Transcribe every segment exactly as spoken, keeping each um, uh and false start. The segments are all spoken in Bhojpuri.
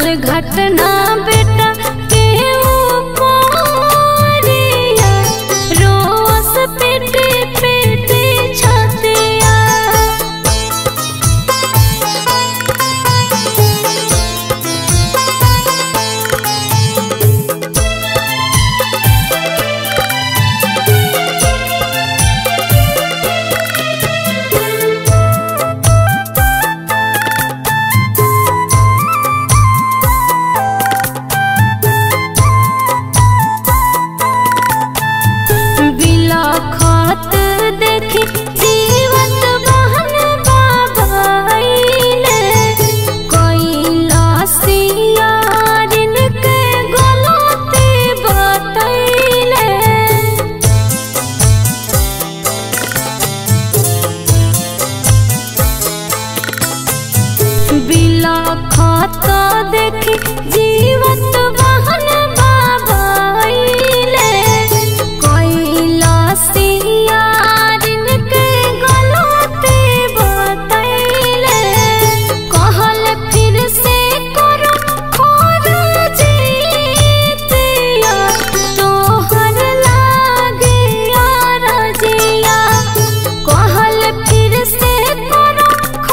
दुर्घटना बेटा के ऊपरिया रोस पेटे पेटे छतिया। खाता देखी जीवत बहन बाबाइले कैलासिया दिन के गलती बतैले कहल फिर से करो खोरजिया तोहर लागे रजिया कहल फिर से करो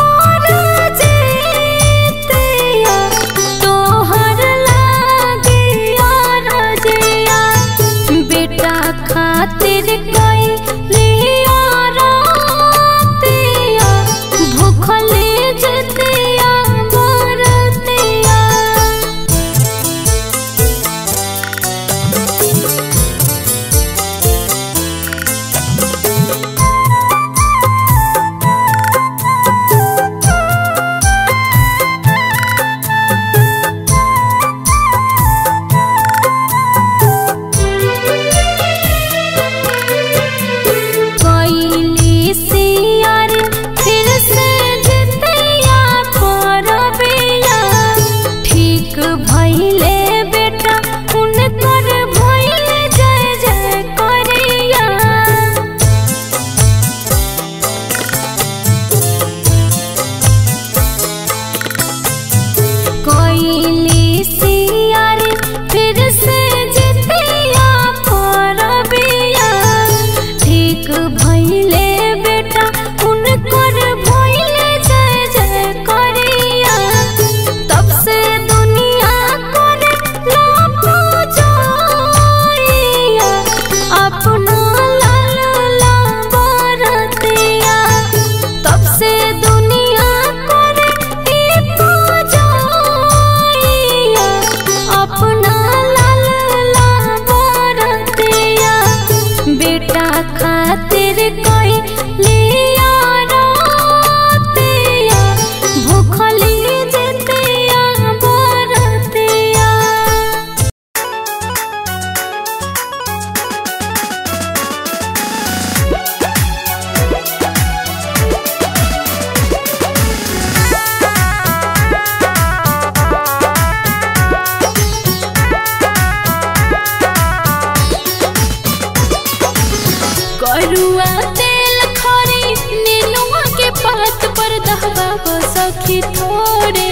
खोरजिया तोहर लागे रजिया बेटा खातिर कोई लिया रातिया भूखले जतिया बरतिया। खातिर कोई लिया रातिया भूखली जतिया बरतिया। करुआ तेल खरी नेनुआ के पात पर दहबाबो सखी थोड़े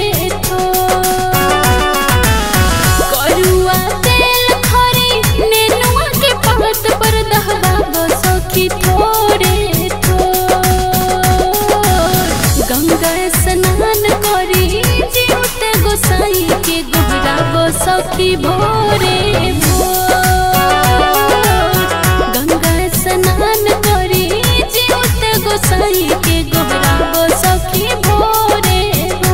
थोड़। करुआ तेल खरी नेनुआ के पात पर दहबाबो सखी थोड़े थोड़। गंगा स्नान करी जीवते गोसाई के गोहराबो सखी भोरे स्नान करी जीवते गोसाई के गोहराबो सखी भोरे हो।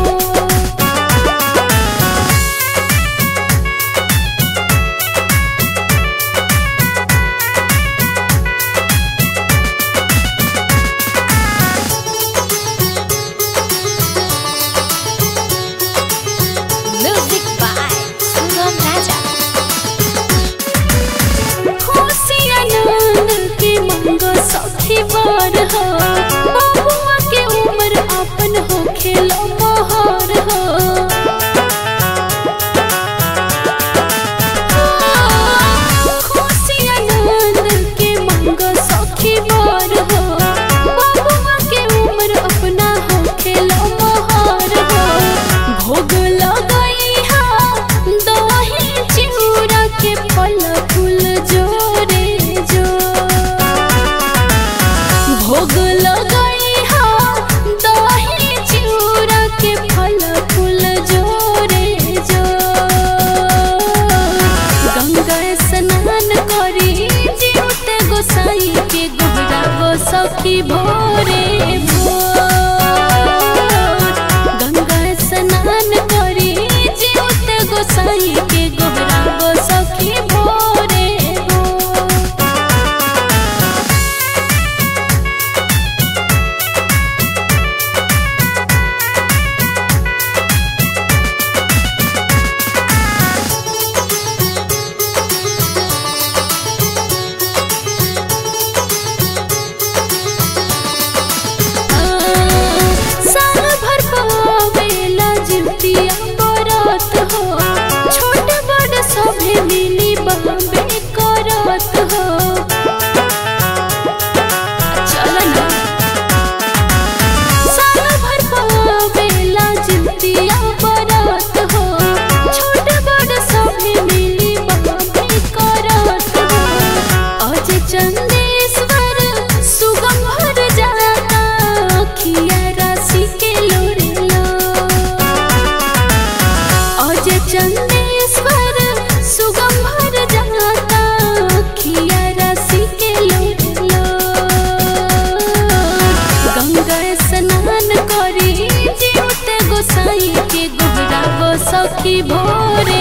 Music by Sugam Raja। गोसाई के गोहराबो सखी भोरे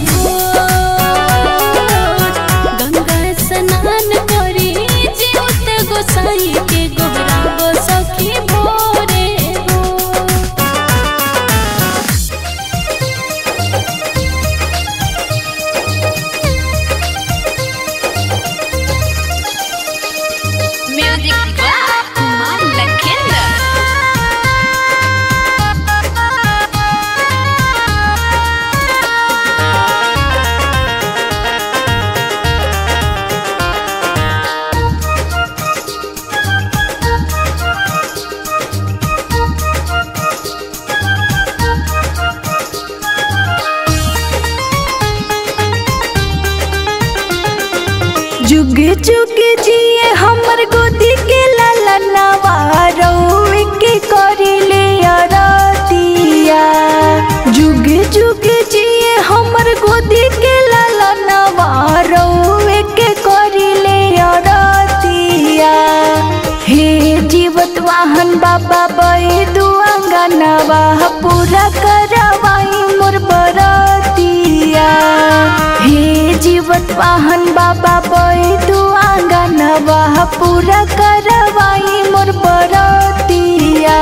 भोर। गंगा स्नान करी जीउत गोसाई के गोहराबो सखी भोरे भोर। Music by Kumar Lakhendra. जुग जुग जिए हमर गोदी के लाला नवारौ के करिले अरतिया। जुग जुग जिए हमर गोदी के लाला नवारौ के करिले अरतिया। हे जीवत वाहन बाबा बैदु अंगनवा पूरा करवाई मोर बरतिया। हे जीवत वाहन बाबा बैदु आंगनवा पूरा करवाई मोर बरतिया।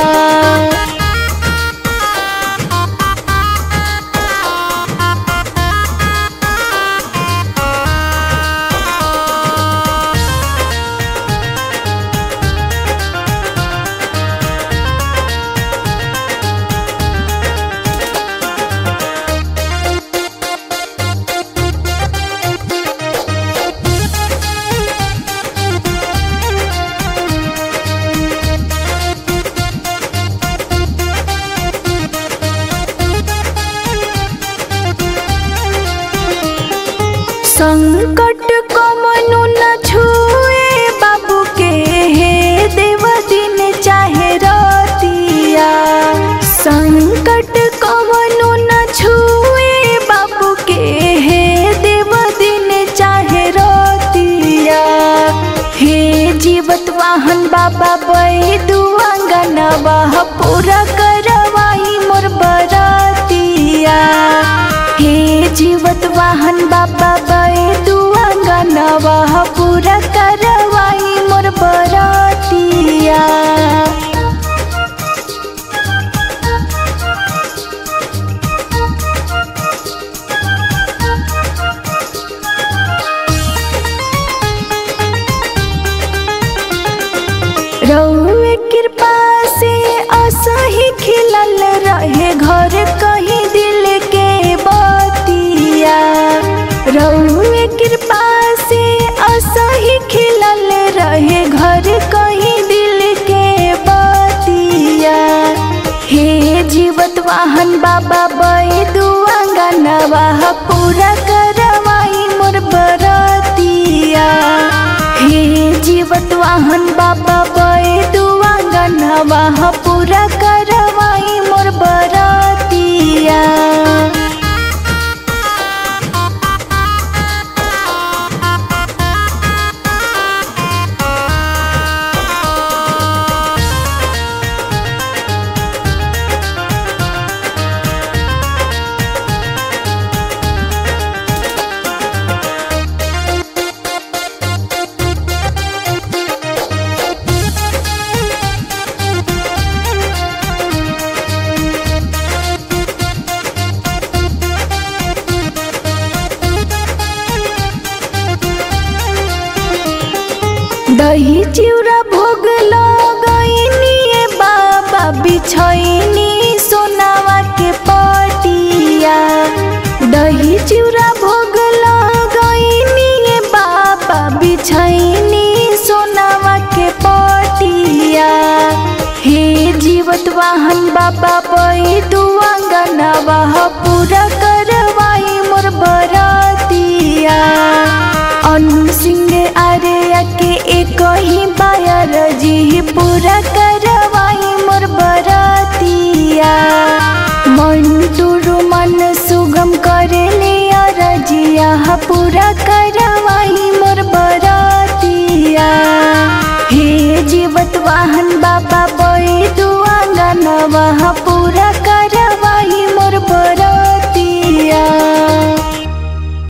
संकट कमनु न छुए बाबू के हे देव दिन चाहे रतिया। संकट कमनु न छुए बाबू के हे देव दिन चाहे रतिया। हे जीवत वाहन बाबा बैदु अंगनवा पूरा करवाई मोर बरतिया। हे जीवत वाहन बाबा बैदु अंगनवा पूरा करवाई मोर बरतिया। रउए कृपा से असही खिलल रहे घर कहीं दिल के बतिया। रउए कृपा से असही खिलल रहे घर कहीं दिल के बतिया। हे जीवत वाहन बाबा बैदु अंगनवा पूरा करवाई मोर बरतिया। हे जीवत वाहन बाबा बैदु अंगनवा पूरा करवाई मोर बरतिया। दही चिउरा भोग लगैनी बाबा बिछैनी सोनावा के पटिया। दही चिउरा भोग लगैनी बाबा बिछैनी सोनावा के पटिया। हे जीवत वाहन बाबा बैदु अंगनवा पूरा करवाई मोर बरतिया। अनु सिंह आर्या के एक ही बायर जी पूरा करवाई मोर बरतिया। मंटूरु मन सुगम करेले अरजिया पूरा करवाई मोर बरतिया। हे जीवत वाहन बाबा बैदु अंगनवा